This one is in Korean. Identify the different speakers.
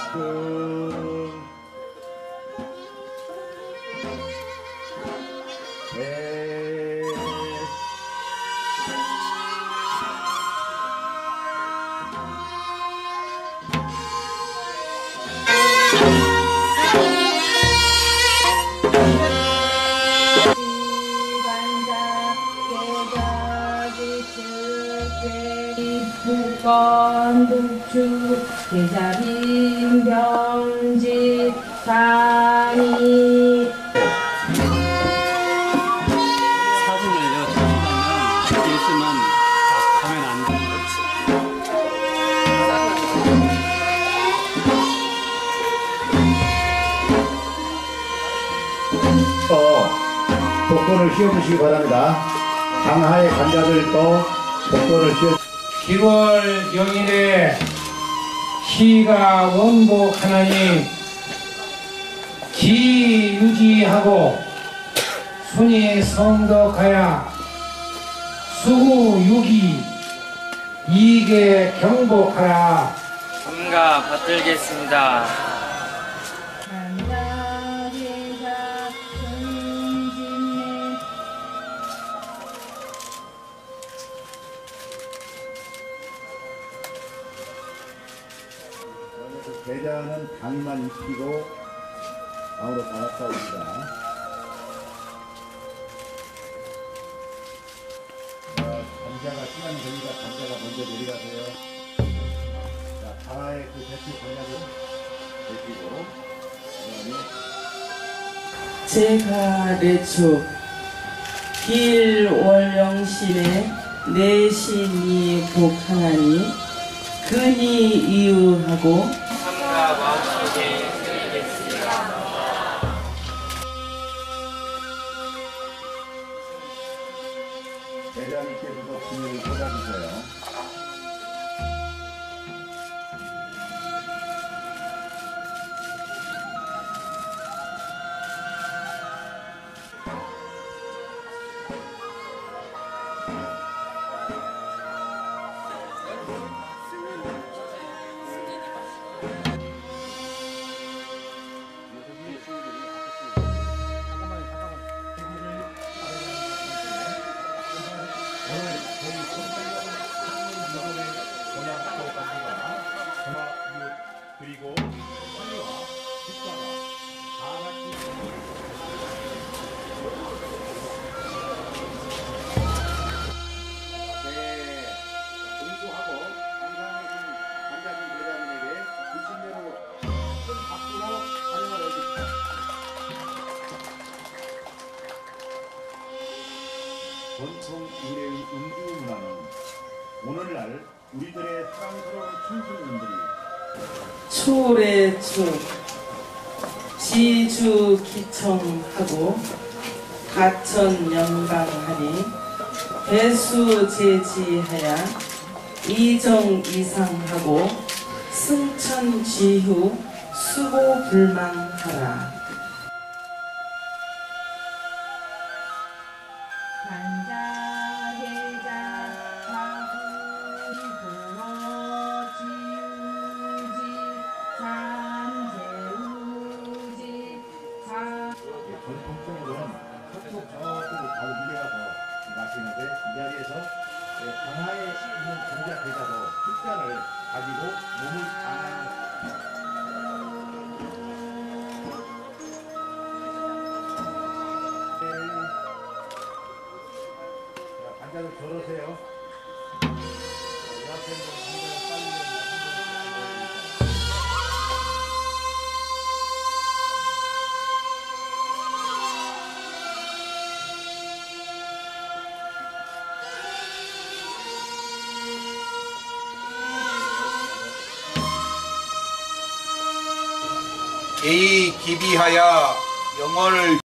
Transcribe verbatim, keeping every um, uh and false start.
Speaker 1: 그... 네.
Speaker 2: 북권 북주 계자빈 병지 산이
Speaker 3: 사진을요 찍으려면 이렇게 있으면 가면 안 돼.
Speaker 1: 또 복권을 씌워주시기 바랍니다. 장하의 관자들도 복권을 씌워.
Speaker 4: 기월 영일에 시가 원복하나니 기 유지하고 순이 성덕하여 수후 유기 이익에 경복하라.
Speaker 5: 삼가 받들겠습니다.
Speaker 1: 계좌는 당만 입히고 다음으로 받았사옵니다. 감자가 시간이 되니까 감자가 먼저 내려가세요. 자, 다의 그 대표 공약을 내시고 그다음에
Speaker 2: 제가 레축 길월영신의 내신이 복하나니 근이 이유하고
Speaker 5: 삼가 마음속에 드리겠습니다.
Speaker 1: 대장님께서도 비밀을 꽂아주세요. 그리고 선의와 국가가 다 같이 네, 공부하고 감사하신 감자진 대장님에게 이십 년으로 큰 박수로 환영을 해주십니다. 전통 의례의 음주 문화는 오늘날 우리들의 사랑스러운 청소년들이
Speaker 2: 초래축 지주 기청하고 가천 영광하니 배수 제지하여 이정 이상하고 승천 지후 수고 불망하라.
Speaker 1: 전통적으로는 서쪽 저쪽으로 바로 밀려가서 마시는데 이 자리에서 강하에 있는 정자 대자로 숫자를 가지고 몸을 강하게 관자를 걸으세요.
Speaker 6: 개의 기비하여 영혼을